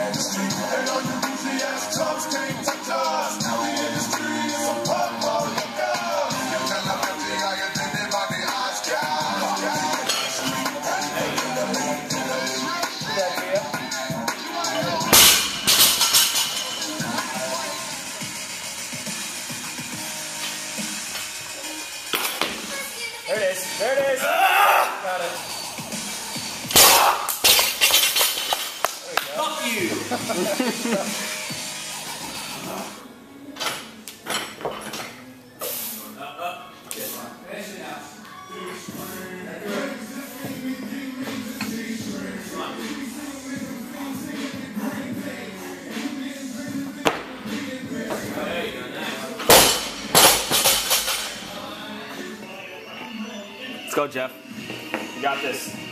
There it is. There it is. Ah! Got it. Fuck you. Let's go, Jeff. You got this.